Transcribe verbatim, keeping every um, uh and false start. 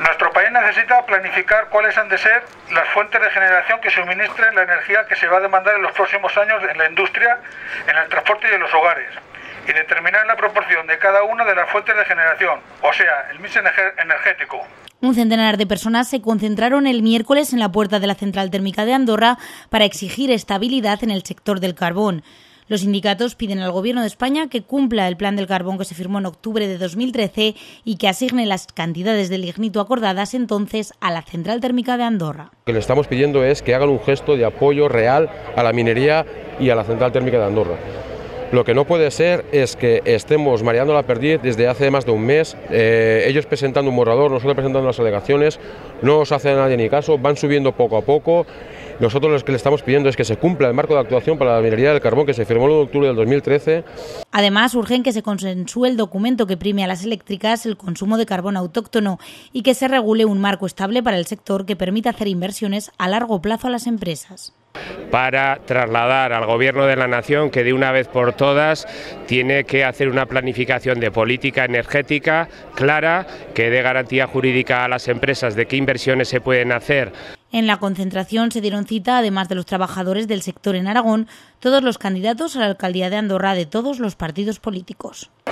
Nuestro país necesita planificar cuáles han de ser las fuentes de generación que suministren la energía que se va a demandar en los próximos años en la industria, en el transporte y en los hogares, y determinar la proporción de cada una de las fuentes de generación, o sea, el mix energético. Un centenar de personas se concentraron el miércoles en la puerta de la central térmica de Andorra para exigir estabilidad en el sector del carbón. Los sindicatos piden al Gobierno de España que cumpla el plan del carbón que se firmó en octubre de dos mil trece y que asigne las cantidades de lignito acordadas entonces a la central térmica de Andorra. Lo que le estamos pidiendo es que hagan un gesto de apoyo real a la minería y a la central térmica de Andorra. Lo que no puede ser es que estemos mareando la perdiz desde hace más de un mes, eh, ellos presentando un borrador, nosotros presentando las alegaciones, no os hace a nadie ni caso, van subiendo poco a poco. Nosotros lo que le estamos pidiendo es que se cumpla el marco de actuación para la minería del carbón que se firmó el uno de octubre del dos mil trece. Además, urgen que se consensúe el documento que prime a las eléctricas el consumo de carbón autóctono y que se regule un marco estable para el sector que permita hacer inversiones a largo plazo a las empresas. Para trasladar al Gobierno de la Nación que de una vez por todas tiene que hacer una planificación de política energética clara, que dé garantía jurídica a las empresas de qué inversiones se pueden hacer. En la concentración se dieron cita, además de los trabajadores del sector en Aragón, todos los candidatos a la alcaldía de Andorra de todos los partidos políticos.